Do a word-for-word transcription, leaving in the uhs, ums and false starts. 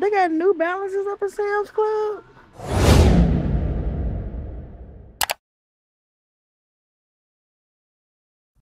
They got New Balances up at Sam's Club.